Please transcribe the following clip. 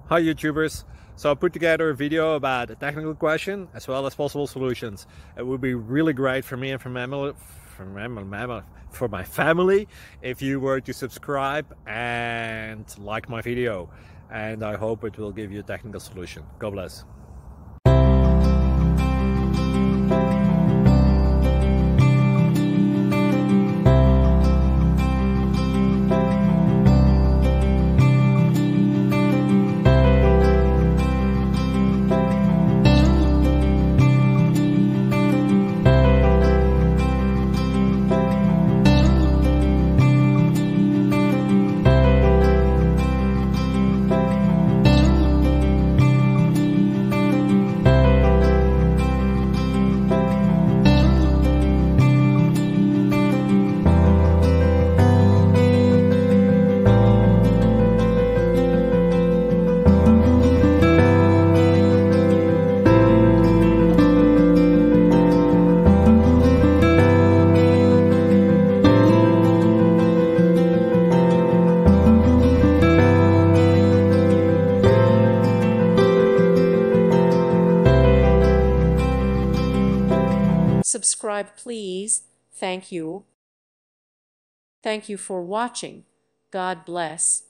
Hi YouTubers! So I put together a video about a technical question as well as possible solutions. It would be really great for me and for my family if you were to subscribe and like my video, and I hope it will give you a technical solution. God bless. Subscribe, please. Thank you. Thank you for watching. God bless.